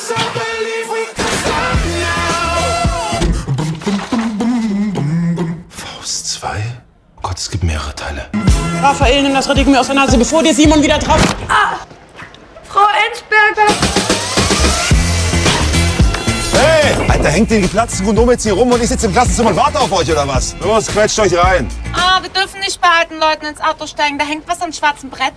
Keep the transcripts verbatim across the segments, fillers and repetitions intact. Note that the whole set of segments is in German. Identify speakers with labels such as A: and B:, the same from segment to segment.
A: Faust zwei? Oh Gott, es gibt mehrere Teile.
B: Raphael, nimm das Radieschen mir aus der Nase, bevor dir Simon wieder drauf...
C: Ah! Frau Enzberger!
D: Hey! Alter, hängt ihr die geplatzten Kondome jetzt hier rum und ich sitze im Klassenzimmer und warte auf euch, oder was? Los, quetscht euch rein!
C: Ah, wir dürfen nicht bei alten Leuten ins Auto steigen. Da hängt was am schwarzen Brett.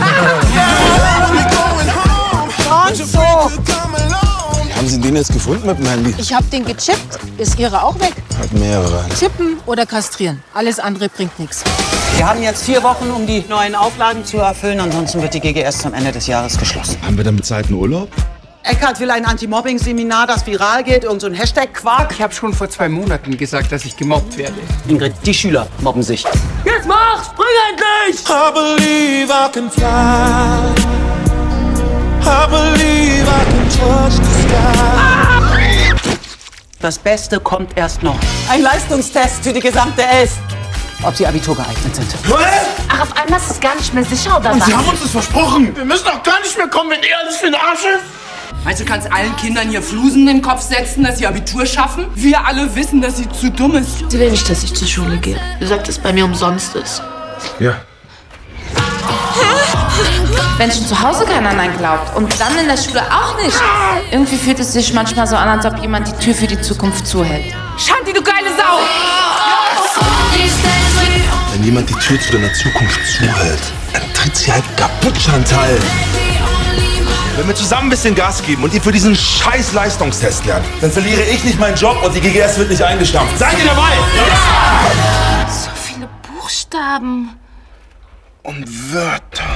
B: Und so.
D: Haben Sie den jetzt gefunden mit dem Handy?
E: Ich hab den gechippt. Ist Ihre auch weg?
D: Hat mehrere.
E: Chippen oder kastrieren. Alles andere bringt nichts.
F: Wir haben jetzt vier Wochen, um die neuen Auflagen zu erfüllen. Ansonsten wird die G G S zum Ende des Jahres geschlossen.
D: Haben wir dann bezahlten Urlaub?
F: Eckhardt will ein Anti-Mobbing-Seminar, das viral geht. Irgend so ein Hashtag-Quark.
G: Ich habe schon vor zwei Monaten gesagt, dass ich gemobbt werde.
F: Ingrid, die Schüler mobben sich.
B: Jetzt mach's! Spring endlich!
A: I believe I can fly. I believe I can touch the sky.
F: Das Beste kommt erst noch.
B: Ein Leistungstest für die gesamte Elf.
F: Ob sie Abitur geeignet sind.
C: Ach, auf einmal ist es gar nicht mehr sicher, oder was?
A: Sie haben uns das versprochen. Wir müssen auch gar nicht mehr kommen, wenn ihr alles für den Arsch ist.
H: Meinst du, kannst allen Kindern hier Flusen in den Kopf setzen, dass sie Abitur schaffen? Wir alle wissen, dass sie zu dumm ist.
I: Sie will nicht, dass ich zur Schule gehe. Sie sagt, dass es bei mir umsonst ist.
A: Ja.
I: Wenn schon zu Hause keiner an einen glaubt und dann in der Schule auch nicht. Irgendwie fühlt es sich manchmal so an, als ob jemand die Tür für die Zukunft zuhält.
H: Shanti, du geile Sau!
A: Wenn jemand die Tür zu deiner Zukunft zuhält, dann tritt sie halt kaputt, Chantal. Wenn wir zusammen ein bisschen Gas geben und ihr für diesen scheiß Leistungstest lernt, dann verliere ich nicht meinen Job und die G G S wird nicht eingestampft. Seid ihr dabei? Ja!
I: So viele Buchstaben.
A: Und Wörter.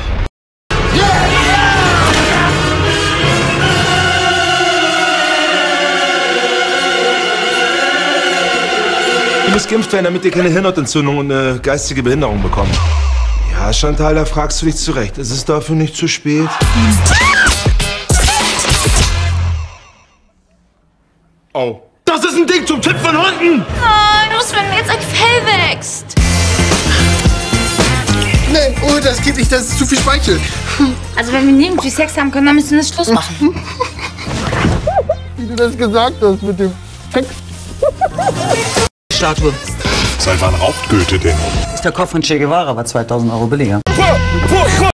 A: Du musst geimpft werden, damit ihr keine Hirnhautentzündung und eine geistige Behinderung bekommt. Ja, Chantal, da fragst du dich zurecht. Es ist dafür nicht zu spät. Oh. Das ist ein Ding zum Tipp von Hunden!
C: Nein, was, wenn mir jetzt ein Fell wächst?
D: Nee, oh, das geht nicht, das ist zu viel Speichel.
C: Also, wenn wir nirgendwie Sex haben können, dann müssen wir Schluss machen.
D: Wie du das gesagt hast mit dem Sex.
F: Statue.
A: Seit wann raucht Goethe denn?
F: Das ist der Kopf von Che Guevara, war zweitausend Euro billiger.